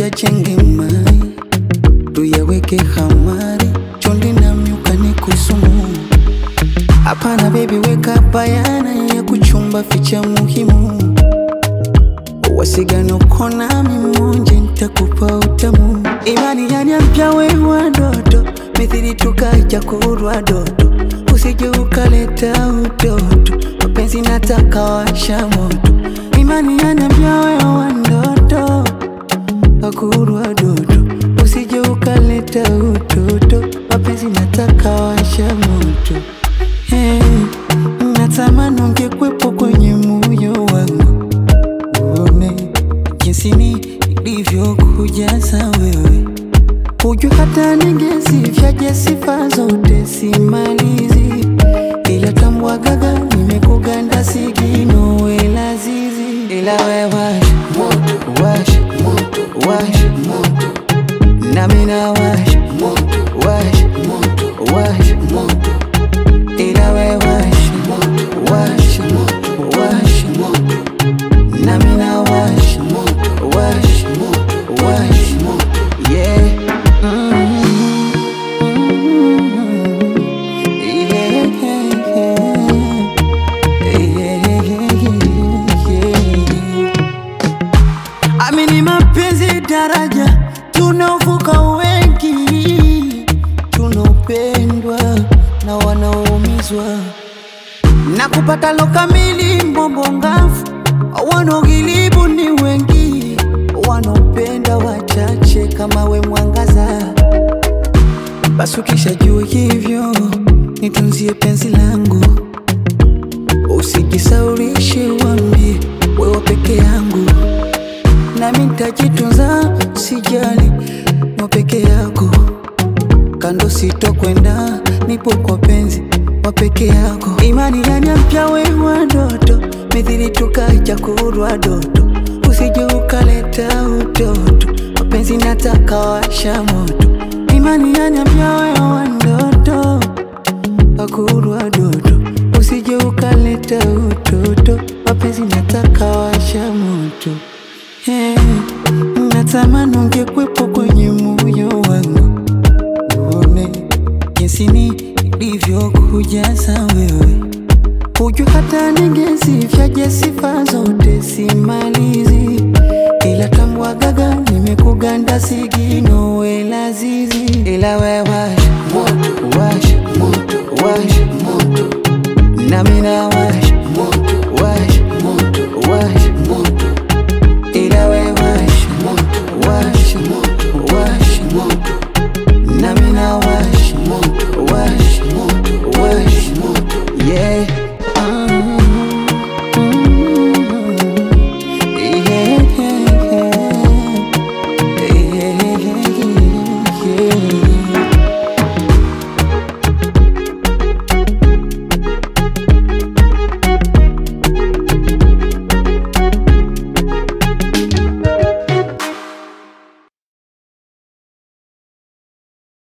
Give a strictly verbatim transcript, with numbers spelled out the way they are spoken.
tuyachenge mai, tuyaweke hamari, chondi na miuka ni kusumu. Hapana baby weka bayana ya kuchumba ficha muhimu. Wasigano kona mimonje nitakupa utamu. Imani yani mpya wewa dodo, mithili tukaja kurwa dodo. Usije ukaleta utoto, mapenzi nataka washa moto. Imani yani mpya wewa dodo, kurwa dodo. Usije ukaleta utoto, mapenzi nataka washa moto. Hey, natamani ungekwepo kwenye moyo wangu, uone jinsi nilivyo kujaza wewe. Ujue hata ningesifyaje sifa zote simalizi, ila tambua gaga nimekuganda sigino wela zizi. Ila we wash moto, wash moto, wash moto, na mina wash moto, wash moto, wash moto. Ila we wash moto, wash moto, wash moto, na mina wash moto, wash moto, wash moto. Yeah. Mm-hmm. Yeah, yeah, yeah, yeah. Amini mapenzi daraja, tunavuka wengi, tunapendwa na wanaumizwa, na kupata lo kamili mbombo ngafu. Wanaogilibu ni wengi, wanopenda wachache kama we mwangaza. Basi ukishajua hivyo, nitunzie penzi langu, usijisaulishe wambie wewe peke yangu. Nami nitajitunza usijali mwa peke yako, kando sitokwenda nipo kwa penzi wa peke yako. Imani yani mpya wewa dodo, mithili tukaja kurwa dodo. Usije ukaleta utoto, mapenzi nataka washa moto. Imani yani mpya wewa dodo, kurwa dodo. Usije ukaleta utoto, mapenzi nataka washa moto. Hey, natamani ungekwepo kwenye moyo wangu, uone jinsi nilivyo kujaza wewe. Ujue hata ningesifyaje sifa zote simalizi, ila tambua gaga nimekuganda sigino wela zizi. Ila we wash moto, wash moto, wash moto, na mina